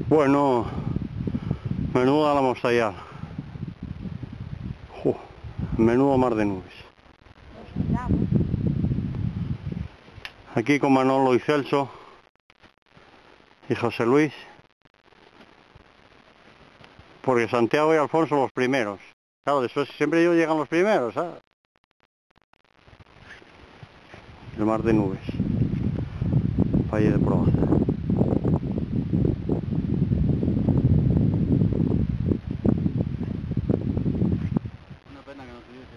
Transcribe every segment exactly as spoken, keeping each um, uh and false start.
Bueno, menuda la Mostayal. Uh, menudo mar de nubes. Aquí con Manolo y Celso y José Luis, porque Santiago y Alfonso los primeros. Claro, después siempre ellos llegan los primeros, ¿sabes? El mar de nubes, Valle de Proaza. Una pena que no tuviese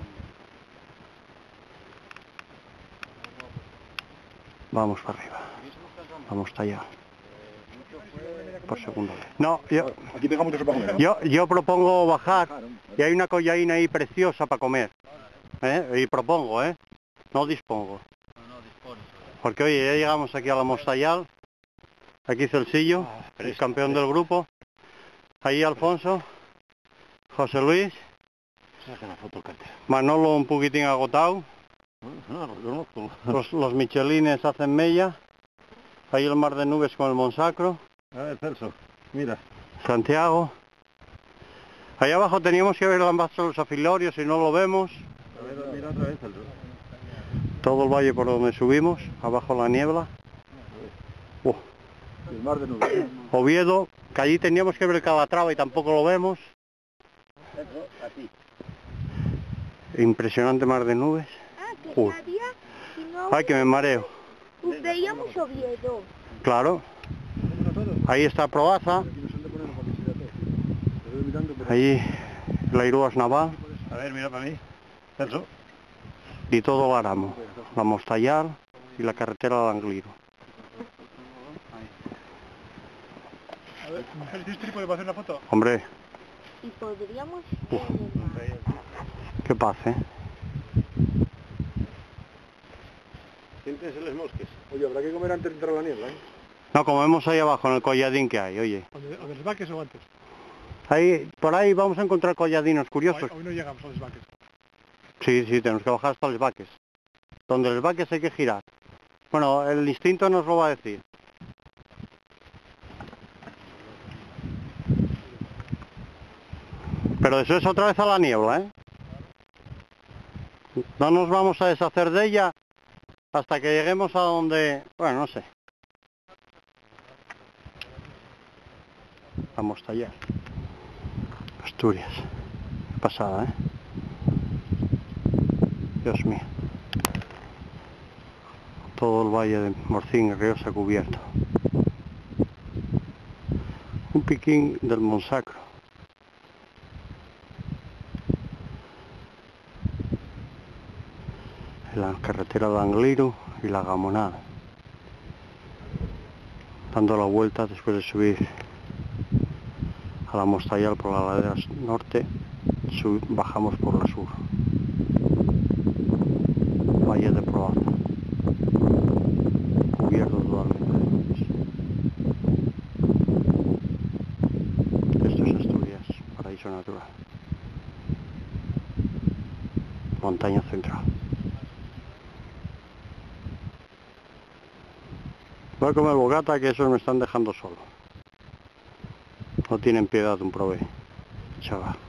Vamos para arriba, vamos hasta allá. Por segunda vez. No, yo, Aquí pegamos mucho para comer, ¿no? yo, yo propongo bajar, y hay una collaína ahí preciosa para comer. ¿Eh? Y propongo, ¿eh? No dispongo. No, no, dispones. Porque oye, ya llegamos aquí a la Mostayal. Aquí Celsillo, Ah, el campeón del grupo. Ahí Alfonso, José Luis, Saca la foto, cartera. Manolo un poquitín agotado. No, no, no, no. Los, los michelines hacen mella. Ahí el mar de nubes con el Monsacro. A ver, Celso, mira. Santiago. Allá abajo teníamos que ver el embalse de los Afilorios y no lo vemos. A ver, mira otra vez, Celso. Todo el valle por donde subimos, abajo la niebla. Uh. El mar de nubes. Oviedo, que allí teníamos que ver el Calatrava y tampoco lo vemos. Así. Impresionante mar de nubes. Ah, que Uy. sabía, si no Ay, que me mareo. veíamos Oviedo. Claro. Ahí está Proaza. Aquí no se le ponen para que se vea todo. Te voy mirando, pero... Allí la Iruas Naval A ver, mira para mí. Celso. y todo el Aramo. La Mostayal y la carretera de Angliro. A ver, ¿tienes trípode para hacer una foto? Hombre, Y podríamos Uf. ver el mar. qué paz, ¿eh? Siéntense los mosques. Oye, habrá que comer antes de entrar a la niebla, ¿eh? No, comemos ahí abajo en el colladín que hay, oye. ¿A los vaques o antes? Ahí, por ahí vamos a encontrar colladinos curiosos. Hoy no llegamos a los vaques. Sí, sí, tenemos que bajar hasta los vaques. Donde los vaques hay que girar. Bueno, el instinto nos lo va a decir. Pero eso es otra vez a la niebla, ¿eh? No nos vamos a deshacer de ella hasta que lleguemos a donde... Bueno, no sé. Vamos allá. Asturias. Qué pasada, ¿eh? Dios mío. Todo el valle de Morcín y Riosa cubierto. Un piquín del Monsacro. La carretera de Angliro y la Gamonal. Dando la vuelta después de subir a la Mostayal por la ladera norte, sub, bajamos por la sur. Valle de Proaza. Cubierto totalmente de nubes. Esto es Asturias, paraíso natural. Montaña central. Voy a comer bocata, que esos me están dejando solo. No tienen piedad un prove, chaval.